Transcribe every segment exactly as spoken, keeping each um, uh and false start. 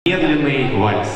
Медленный вальс.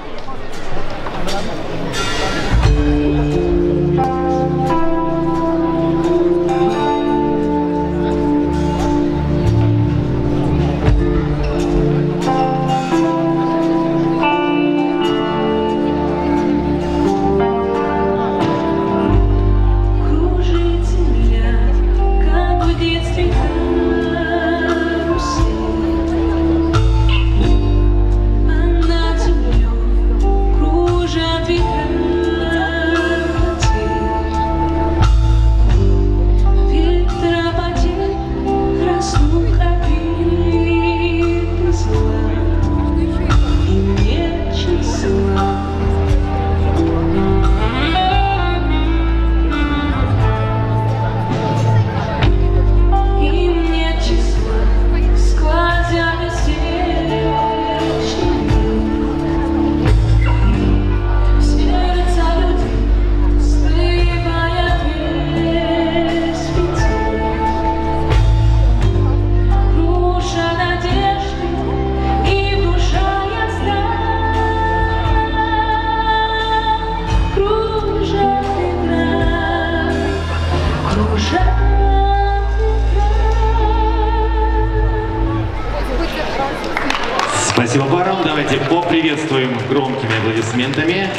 Спасибо парам. Давайте поприветствуем громкими аплодисментами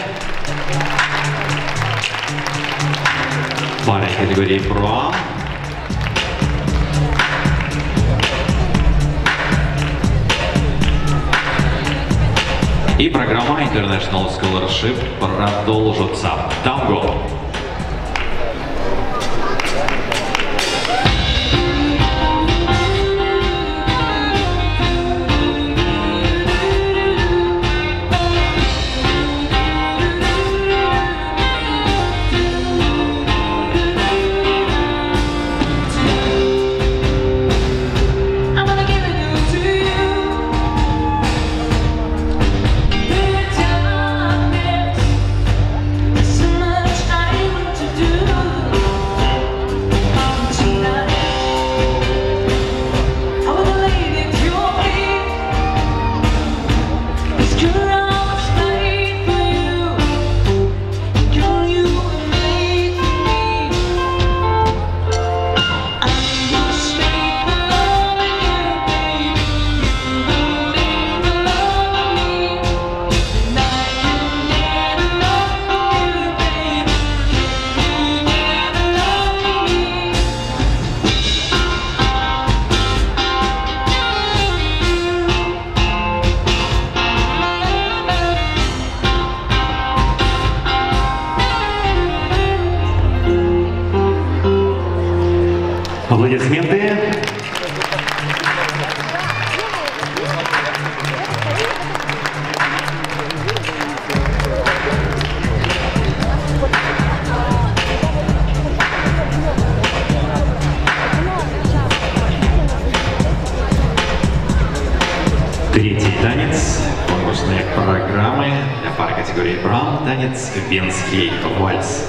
пары категории Pro. И программа International Scholarship продолжится. Танго. Аплодисменты. Третий танец конкурсной программы для пары категории Brown. Танец «Венский вальс».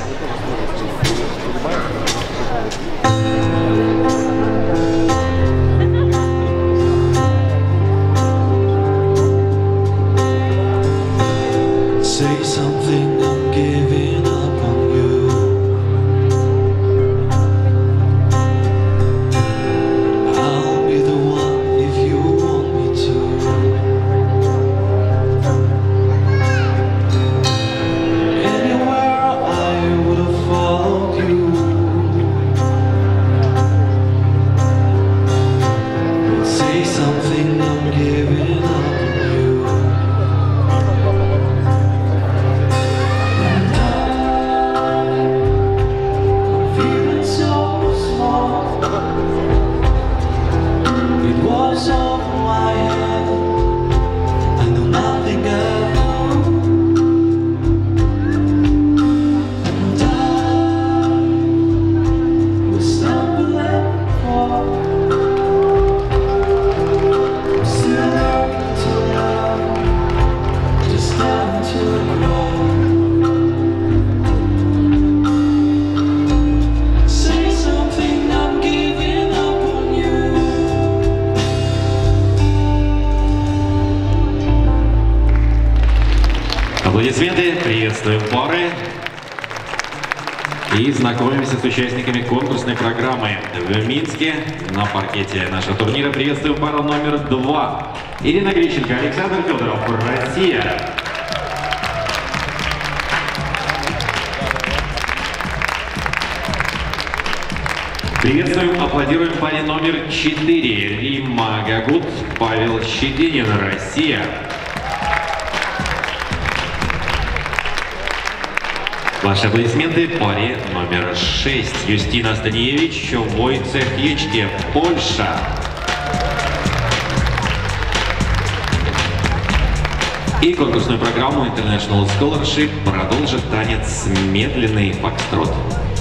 Say something, I'm giving up on you. I'll be the one if you want me to. Anywhere I would Аплодисменты, приветствуем пары и знакомимся с участниками конкурсной программы в Минске на паркете нашего турнира. Приветствуем пару номер два. Ирина Грищенко, Александр Федоров, Россия. Приветствуем, аплодируем паре номер четыре. Римма Гагут, Павел Щетинин, Россия. Ваши аплодисменты паре номер шесть. Юстина Станиевич, Войцех Ячке, Польша. И конкурсную программу International Scholarship продолжит танец «Медленный фокстрот».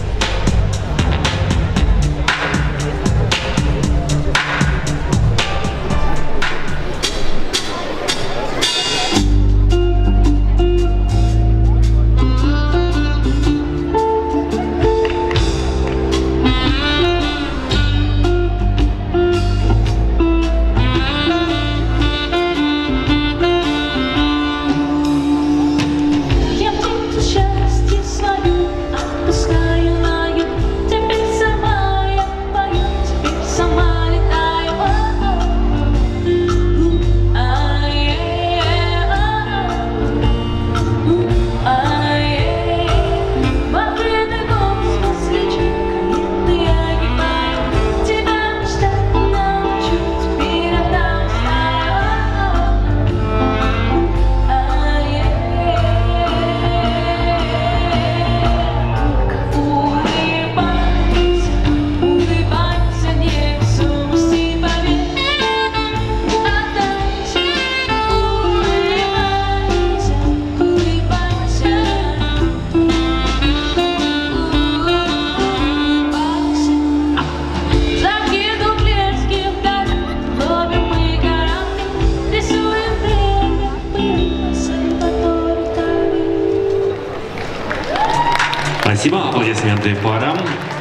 Спасибо, аплодисменты парам.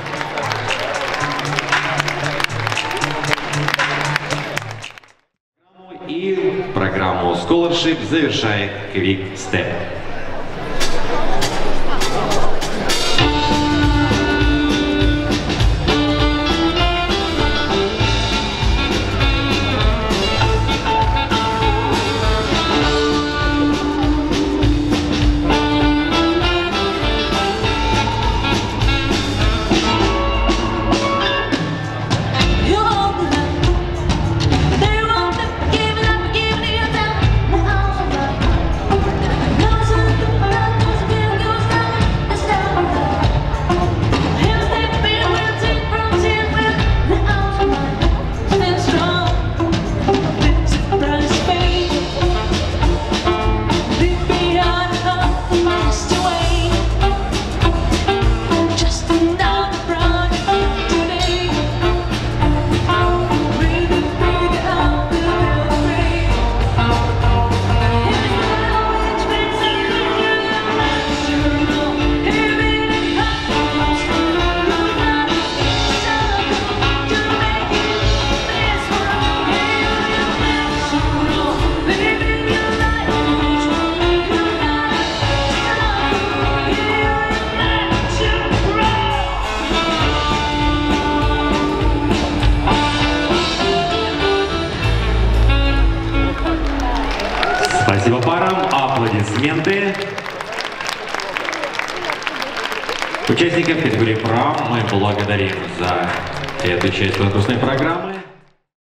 И программу Scholarship завершает Quick Step. Спасибо парам, аплодисменты. Участников категории «Прам» мы благодарим за эту часть конкурсной программы.